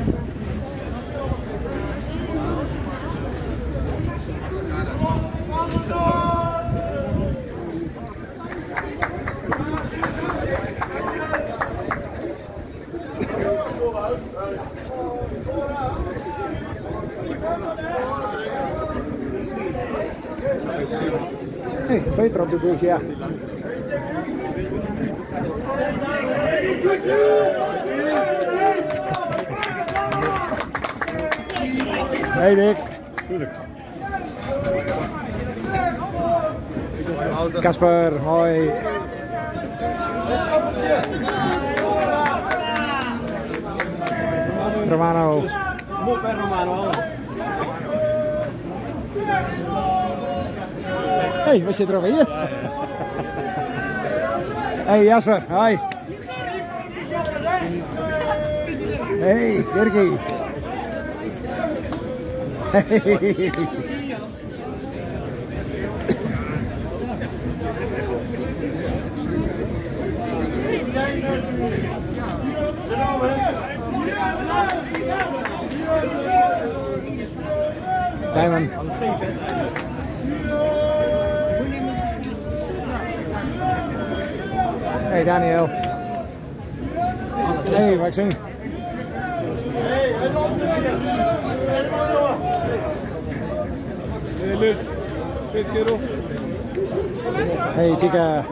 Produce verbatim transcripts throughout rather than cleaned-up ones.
Hey, Peter op de bus, ja. Hey Dick. Kasper, hoi. Romano. Romano. Hey, wat zit er over hier? Hey Jasper, hoi. Hey Dirkie. Hey. Tijmen. Hey Daniel. Hey Maxime. Hey Luc, fit kerel. Hey Chica.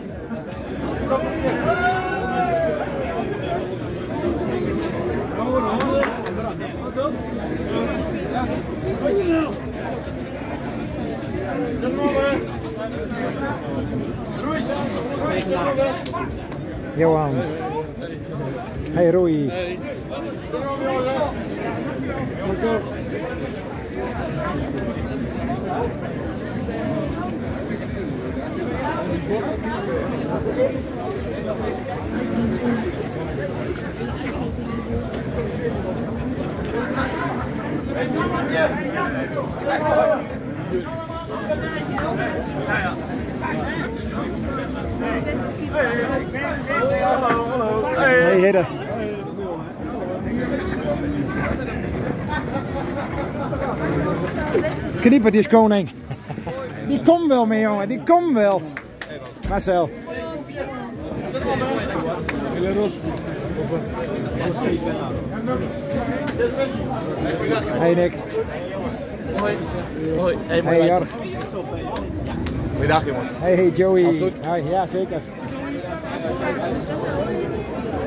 Johan. Hey Rui. Hey. Hey Hidde. Knieper, die is koning. Die komt wel mee jongen, die komt wel. Marcel. Hey Nick. Hoi. Hoi. Hey, hey Jorg. Goeiedag jongens. Hey, hey Joey. Hi, ja zeker.